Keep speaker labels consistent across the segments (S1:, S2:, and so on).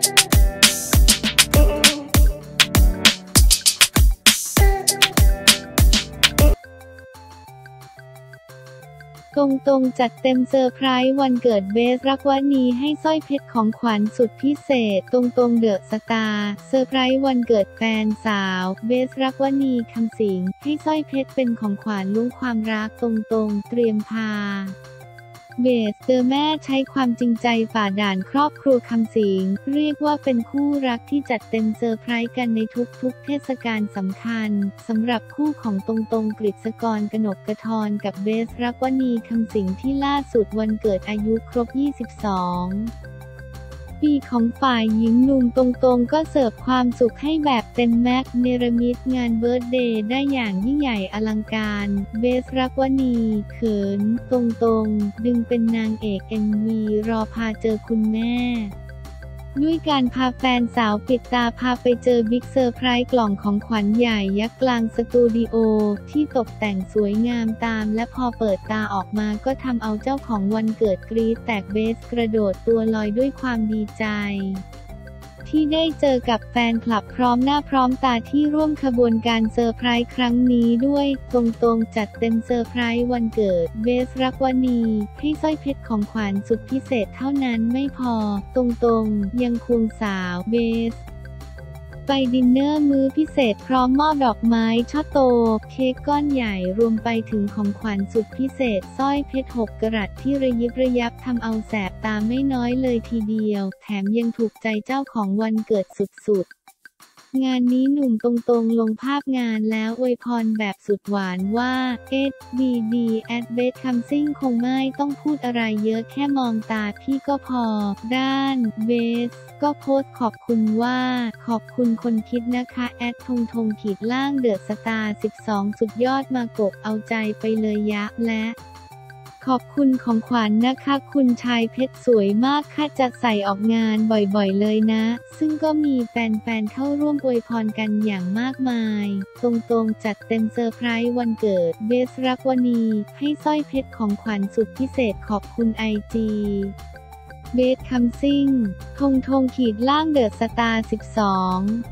S1: ตรงจัดเต็มเซอร์ไพรส์วันเกิดเบสรักวณีให้สร้อยเพชรของขวัญสุดพิเศษตรงเดอะสตาร์เซอร์ไพรส์วันเกิดแฟนสาวเบสรักวณีคำสิงให้สร้อยเพชรเป็นของขวัญล้วงความรักตรงเตรียมพาเบสเจอแม่ใช้ความจริงใจฝ่าด่านครอบครัวคำสิงเรียกว่าเป็นคู่รักที่จัดเต็มเซอร์ไพรส์กันในทุกเทศกาลสำคัญสำหรับคู่ของตรงกฤษกรกนกกทรกับเบสรักวณีคำสิงที่ล่าสุดวันเกิดอายุครบ 22 ปีของฝ่ายหญิงหนุ่มตรงก็เสิร์ฟความสุขให้แบบเต็มแม็กซ์เนรมิตงานเบิร์ธเดย์ได้อย่างยิ่งใหญ่อลังการเบสรักวณีเขินตรงดึงเป็นนางเอก MV รอพาเจอคุณแม่ด้วยการพาแฟนสาวปิดตาพาไปเจอบิ๊กเซอร์ไพรส์กล่องของขวัญใหญ่ยักษ์กลางสตูดิโอที่ตกแต่งสวยงามตามและพอเปิดตาออกมาก็ทำเอาเจ้าของวันเกิดกรี๊ดแตกเบสกระโดดตัวลอยด้วยความดีใจที่ได้เจอกับแฟนคลับพร้อมหน้าพร้อมตาที่ร่วมขบวนการเซอร์ไพรส์ครั้งนี้ด้วยตรงจัดเต็มเซอร์ไพรส์วันเกิดเบสรักวณีให้สร้อยเพชรของขวัญสุดพิเศษเท่านั้นไม่พอตรงยังควงสาวเบสไปดินเนอร์มื้อพิเศษพร้อมมอบดอกไม้ช่อโตเค้กก้อนใหญ่รวมไปถึงของขวัญสุดพิเศษสร้อยเพชร6 กะรัตที่ระยิบระยับทำเอาแสบตาไม่น้อยเลยทีเดียวแถมยังถูกใจเจ้าของวันเกิดสุดๆงานนี้หนุ่มตรงลงภาพงานแล้วอวยพรแบบสุดหวานว่า SBD at Best Coming คงไม่ต้องพูดอะไรเยอะแค่มองตาพี่ก็พอด้านเบสก็โพสต์ขอบคุณว่าขอบคุณคนคิดนะคะแอดขีดล่างเดอะสตาร์12สุดยอดมากบเอาใจไปเลยยะและขอบคุณของขวัญนะคะคุณชายเพชรสวยมากค่ะจะใส่ออกงานบ่อยๆเลยนะซึ่งก็มีแฟนๆเข้าร่วมอวยพรกันอย่างมากมายตรงจัดเต็มเซอร์ไพรส์วันเกิดเบสรักวณีให้สร้อยเพชรของขวัญสุดพิเศษขอบคุณIGเบสคัมซิ่งขีดล่างเดอะสตาร์12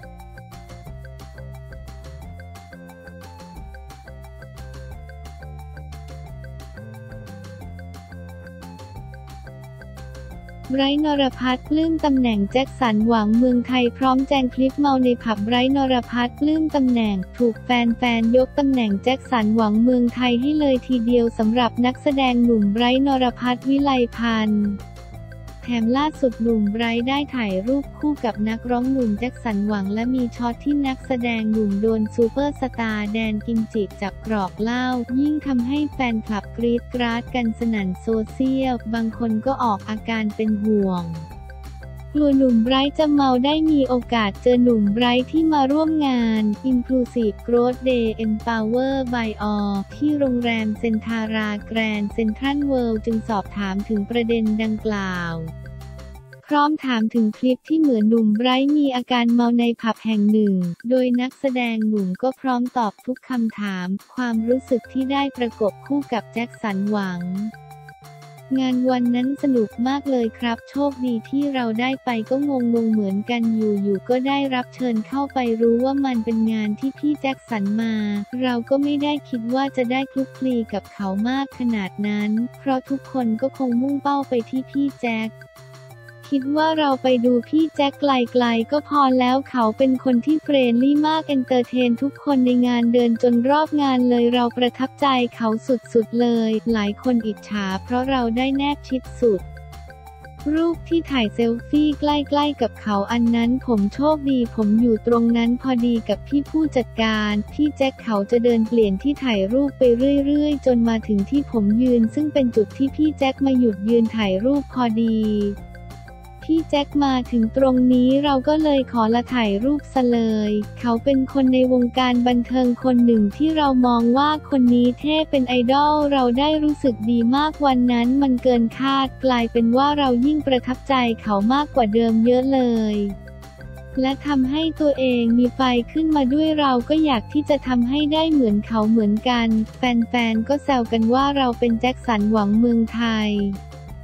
S1: ไบรท์ นรพัฒน์ปลื้มตำแหน่งแจ็คสันหวังเมืองไทยพร้อมแจงคลิปเมาในผับไบรท์ นรพัฒน์ปลื้มตำแหน่งถูกแฟนๆยกตำแหน่งแจ็คสันหวังเมืองไทยให้เลยทีเดียวสำหรับนักแสดงหนุ่มไบรท์ นรพัฒน์วิไลพันธ์แถมล่าสุดหนุ่มไบรท์ได้ถ่ายรูปคู่กับนักร้องหนุ่มแจ็คสันหวังและมีช็อตที่นักแสดงหนุ่มโดนซูเปอร์สตาร์แดนกิมจิจับกรอกเหล้ายิ่งทำให้แฟนคลับกรี๊ดกราดกันสนั่นโซเชียลบางคนก็ออกอาการเป็นห่วงกลัวหนุ่มไบรท์จะเมาได้มีโอกาสเจอหนุ่มไบรท์ที่มาร่วมงาน Inclusive Growth Day Empower by All ที่โรงแรมเซ็นทาราแกรนด์เซ็นทรัลเวิลด์จึงสอบถามถึงประเด็นดังกล่าวพร้อมถามถึงคลิปที่เหมือนหนุ่มไบรท์มีอาการเมาในผับแห่งหนึ่งโดยนักแสดงหนุ่มก็พร้อมตอบทุกคำถามความรู้สึกที่ได้ประกบคู่กับแจ็คสันหวังงานวันนั้นสนุกมากเลยครับโชคดีที่เราได้ไปก็งงเหมือนกันอยู่ก็ได้รับเชิญเข้าไปรู้ว่ามันเป็นงานที่พี่แจ็คสันมาเราก็ไม่ได้คิดว่าจะได้คลุกคลีกับเขามากขนาดนั้นเพราะทุกคนก็คงมุ่งเป้าไปที่พี่แจ็คคิดว่าเราไปดูพี่แจ็คไกลๆก็พอแล้วเขาเป็นคนที่เฟรนลี่มากเอนเตอร์เทนทุกคนในงานเดินจนรอบงานเลยเราประทับใจเขาสุดๆเลยหลายคนอิจฉาเพราะเราได้แนบชิดสุดรูปที่ถ่ายเซลฟี่ใกล้ๆกับเขาอันนั้นผมโชคดีผมอยู่ตรงนั้นพอดีกับพี่ผู้จัดการพี่แจ็คเขาจะเดินเปลี่ยนที่ถ่ายรูปไปเรื่อยๆจนมาถึงที่ผมยืนซึ่งเป็นจุดที่พี่แจ็คมาหยุดยืนถ่ายรูปพอดีพี่แจ็คมาถึงตรงนี้เราก็เลยขอละถ่ายรูปซะเลยเขาเป็นคนในวงการบันเทิงคนหนึ่งที่เรามองว่าคนนี้เท่เป็นไอดอลเราได้รู้สึกดีมากวันนั้นมันเกินคาดกลายเป็นว่าเรายิ่งประทับใจเขามากกว่าเดิมเยอะเลยและทำให้ตัวเองมีไฟขึ้นมาด้วยเราก็อยากที่จะทำให้ได้เหมือนเขาเหมือนกันแฟนๆก็แซวกันว่าเราเป็นแจ็คสันหวังเมืองไทย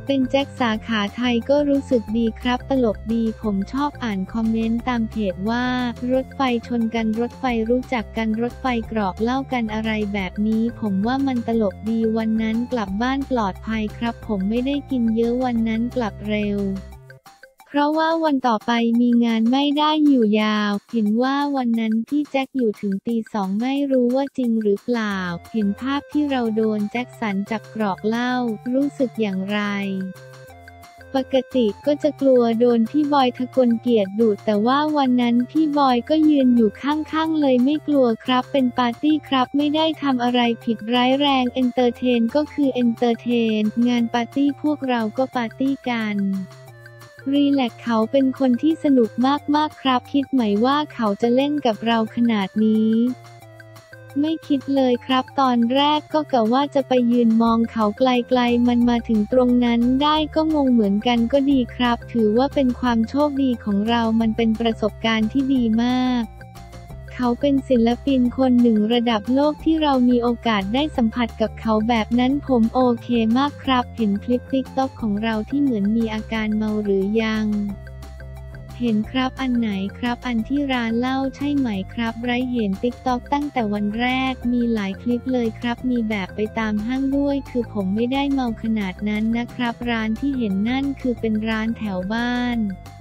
S1: เป็นแจ็คสาขาไทยก็รู้สึกดีครับตลกดีผมชอบอ่านคอมเมนต์ตามเพจว่ารถไฟชนกันรถไฟรู้จักกันรถไฟกรอกเหล้ากันอะไรแบบนี้ผมว่ามันตลกดีวันนั้นกลับบ้านปลอดภัยครับผมไม่ได้กินเยอะวันนั้นกลับเร็วเพราะว่าวันต่อไปมีงานไม่ได้อยู่ยาวเห็นว่าวันนั้นพี่แจ็คอยู่ถึงตี 2ไม่รู้ว่าจริงหรือเปล่าเห็นภาพที่เราโดนแจ็คสันจับกรอกเหล้ารู้สึกอย่างไรปกติก็จะกลัวโดนพี่บอยทะกลเกียรติดุแต่ว่าวันนั้นพี่บอยก็ยืนอยู่ข้างๆเลยไม่กลัวครับเป็นปาร์ตี้ครับไม่ได้ทำอะไรผิดร้ายแรงเอนเตอร์เทนก็คือเอนเตอร์เทนงานปาร์ตี้พวกเราก็ปาร์ตี้กันรีแลกซ์เขาเป็นคนที่สนุกมากๆครับคิดไหมว่าเขาจะเล่นกับเราขนาดนี้ไม่คิดเลยครับตอนแรกก็กะว่าจะไปยืนมองเขาไกลๆมันมาถึงตรงนั้นได้ก็งงเหมือนกันก็ดีครับถือว่าเป็นความโชคดีของเรามันเป็นประสบการณ์ที่ดีมากเขาเป็นศิลปินคนหนึ่งระดับโลกที่เรามีโอกาสได้สัมผัสกับเขาแบบนั้นผมโอเคมากครับเห็นคลิปติ๊กต็อกของเราที่เหมือนมีอาการเมาหรือยังเห็นครับอันไหนครับอันที่ร้านเหล้าใช่ไหมครับไบรท์เห็นติ๊กต็อกตั้งแต่วันแรกมีหลายคลิปเลยครับมีแบบไปตามห้างด้วยคือผมไม่ได้เมาขนาดนั้นนะครับร้านที่เห็นนั่นคือเป็นร้านแถวบ้าน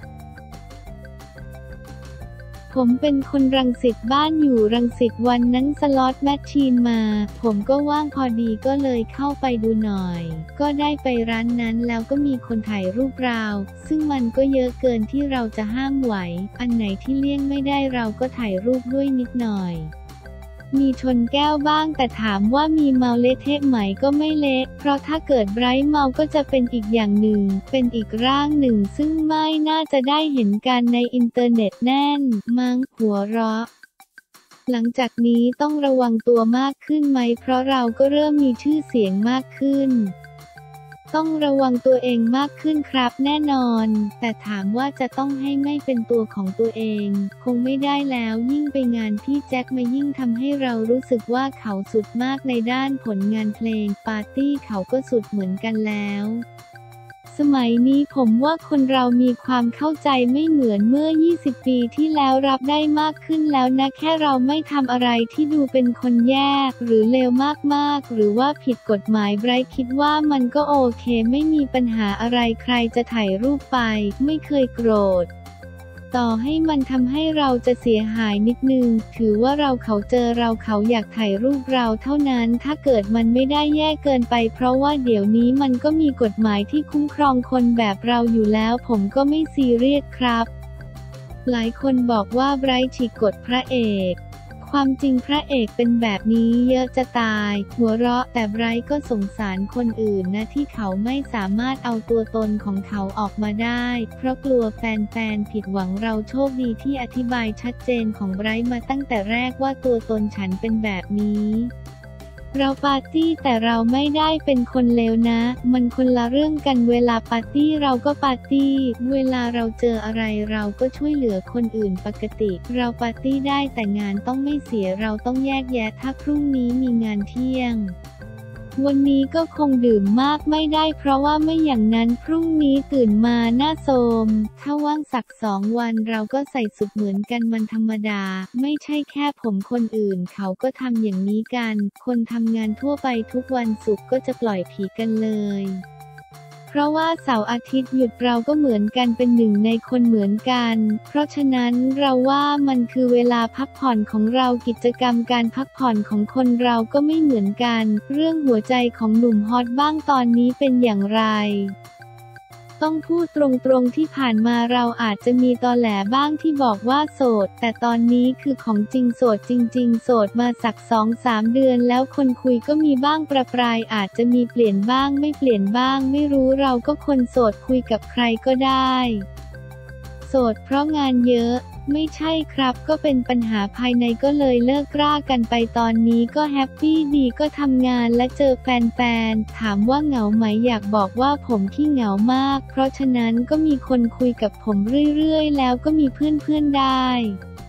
S1: ผมเป็นคนรังสิตบ้านอยู่รังสิตวันนั้นสล็อตแมชชีนมาผมก็ว่างพอดีก็เลยเข้าไปดูหน่อยก็ได้ไปร้านนั้นแล้วก็มีคนถ่ายรูปเราซึ่งมันก็เยอะเกินที่เราจะห้ามไหวอันไหนที่เลี่ยงไม่ได้เราก็ถ่ายรูปด้วยนิดหน่อยมีชนแก้วบ้างแต่ถามว่ามีเมาเละเทะไหมก็ไม่เละเพราะถ้าเกิดไบรท์เมาก็จะเป็นอีกอย่างหนึ่งเป็นอีกร่างหนึ่งซึ่งไม่น่าจะได้เห็นกันในอินเทอร์เน็ตแน่นมั้งหัวเราะหลังจากนี้ต้องระวังตัวมากขึ้นไหมเพราะเราก็เริ่มมีชื่อเสียงมากขึ้นต้องระวังตัวเองมากขึ้นครับแน่นอนแต่ถามว่าจะต้องให้ไม่เป็นตัวของตัวเองคงไม่ได้แล้วยิ่งไปงานพี่แจ็คมายิ่งทำให้เรารู้สึกว่าเขาสุดมากในด้านผลงานเพลงปาร์ตี้เขาก็สุดเหมือนกันแล้วสมัยนี้ผมว่าคนเรามีความเข้าใจไม่เหมือนเมื่อ20 ปีที่แล้วรับได้มากขึ้นแล้วนะแค่เราไม่ทำอะไรที่ดูเป็นคนแย่หรือเลวมากๆหรือว่าผิดกฎหมายไบรท์คิดว่ามันก็โอเคไม่มีปัญหาอะไรใครจะถ่ายรูปไปไม่เคยโกรธต่อให้มันทำให้เราจะเสียหายนิดนึงถือว่าเขาเจอเราเขาอยากถ่ายรูปเราเท่านั้นถ้าเกิดมันไม่ได้แย่เกินไปเพราะว่าเดี๋ยวนี้มันก็มีกฎหมายที่คุ้มครองคนแบบเราอยู่แล้วผมก็ไม่ซีเรียสครับหลายคนบอกว่าไบรท์ฉีกกฎพระเอกความจริงพระเอกเป็นแบบนี้เยอะจะตายหัวเราะแต่ไบรท์ก็สงสารคนอื่นนะที่เขาไม่สามารถเอาตัวตนของเขาออกมาได้เพราะกลัวแฟนๆผิดหวังเราโชคดีที่อธิบายชัดเจนของไบรท์มาตั้งแต่แรกว่าตัวตนฉันเป็นแบบนี้เราปาร์ตี้แต่เราไม่ได้เป็นคนเลวนะมันคนละเรื่องกันเวลาปาร์ตี้เราก็ปาร์ตี้เวลาเราเจออะไรเราก็ช่วยเหลือคนอื่นปกติเราปาร์ตี้ได้แต่งานต้องไม่เสียเราต้องแยกแยะถ้าพรุ่งนี้มีงานเที่ยงวันนี้ก็คงดื่มมากไม่ได้เพราะว่าไม่อย่างนั้นพรุ่งนี้ตื่นมาหน้าโทรมถ้าว่างสัก2 วันเราก็ใส่สุดเหมือนกันมันธรรมดาไม่ใช่แค่ผมคนอื่นเขาก็ทำอย่างนี้กันคนทำงานทั่วไปทุกวันศุกร์ก็จะปล่อยผีกันเลยเพราะว่าเสาร์อาทิตย์หยุดเราก็เหมือนกันเป็นหนึ่งในคนเหมือนกันเพราะฉะนั้นเราว่ามันคือเวลาพักผ่อนของเรากิจกรรมการพักผ่อนของคนเราก็ไม่เหมือนกันเรื่องหัวใจของหนุ่มฮอตบ้างตอนนี้เป็นอย่างไรต้องพูดตรงๆที่ผ่านมาเราอาจจะมีตอแหลบ้างที่บอกว่าโสดแต่ตอนนี้คือของจริงโสดจริงๆโสดมาสัก 2-3 เดือนแล้วคนคุยก็มีบ้างประปรายอาจจะมีเปลี่ยนบ้างไม่เปลี่ยนบ้างไม่รู้เราก็คนโสดคุยกับใครก็ได้โสดเพราะงานเยอะไม่ใช่ครับก็เป็นปัญหาภายในก็เลยเลิกรากันไปตอนนี้ก็แฮปปี้ดีก็ทำงานและเจอแฟนๆถามว่าเหงาไหมอยากบอกว่าผมขี้เหงามากเพราะฉะนั้นก็มีคนคุยกับผมเรื่อยๆแล้วก็มีเพื่อนๆได้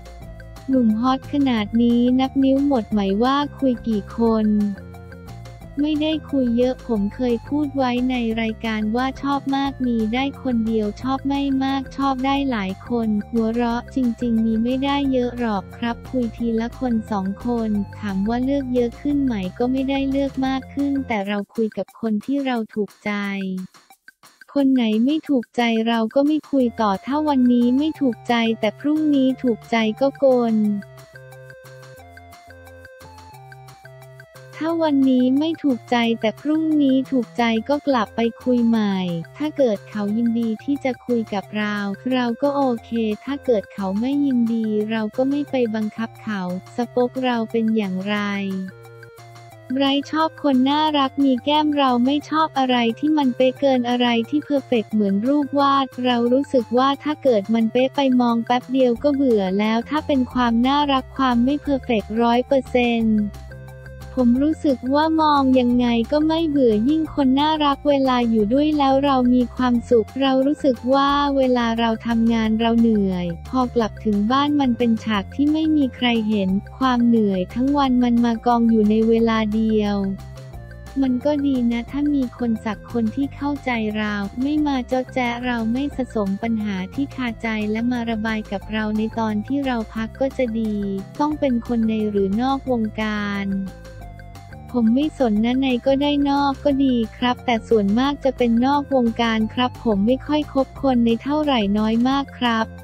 S1: หนุ่มฮอตขนาดนี้นับนิ้วหมดไหมว่าคุยกี่คนไม่ได้คุยเยอะผมเคยพูดไว้ในรายการว่าชอบมากมีได้คนเดียวชอบไม่มากชอบได้หลายคนหัวเราะจริงๆมีไม่ได้เยอะหรอกครับคุยทีละคนสองคนถามว่าเลือกเยอะขึ้นไหมก็ไม่ได้เลือกมากขึ้นแต่เราคุยกับคนที่เราถูกใจคนไหนไม่ถูกใจเราก็ไม่คุยต่อถ้าวันนี้ไม่ถูกใจแต่พรุ่งนี้ถูกใจก็โกนถ้าวันนี้ไม่ถูกใจแต่พรุ่งนี้ถูกใจก็กลับไปคุยใหม่ถ้าเกิดเขายินดีที่จะคุยกับเราเราก็โอเคถ้าเกิดเขาไม่ยินดีเราก็ไม่ไปบังคับเขาสปคเราเป็นอย่างไรไบรท์ชอบคนน่ารักมีแก้มเราไม่ชอบอะไรที่มันเป๊ะเกินอะไรที่เพอร์เฟกต์เหมือนรูปวาดเรารู้สึกว่าถ้าเกิดมันเป๊ะไปมองแป๊บเดียวก็เบื่อแล้วถ้าเป็นความน่ารักความไม่เพอร์เฟกต์100%ผมรู้สึกว่ามองยังไงก็ไม่เบื่อยิ่งคนน่ารักเวลาอยู่ด้วยแล้วเรามีความสุขเรารู้สึกว่าเวลาเราทำงานเราเหนื่อยพอกลับถึงบ้านมันเป็นฉากที่ไม่มีใครเห็นความเหนื่อยทั้งวันมันมากองอยู่ในเวลาเดียวมันก็ดีนะถ้ามีคนสักคนที่เข้าใจเราไม่มาเจาะแจ๊ะเราไม่สะสมปัญหาที่คาใจและมาระบายกับเราในตอนที่เราพักก็จะดีต้องเป็นคนในหรือนอกวงการผมไม่สนนะในก็ได้นอกก็ดีครับแต่ส่วนมากจะเป็นนอกวงการครับผมไม่ค่อยคบคนในเท่าไหร่น้อยมากครับ